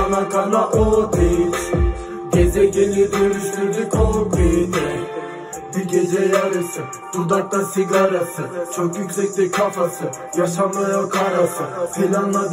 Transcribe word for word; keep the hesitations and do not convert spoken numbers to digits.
kana kana o değil. Gezegeni dönüştürdük orbite. Bir gece yarısı, dudakta sigarası, çok yüksekti kafası, yaşamıyor karası. Planladı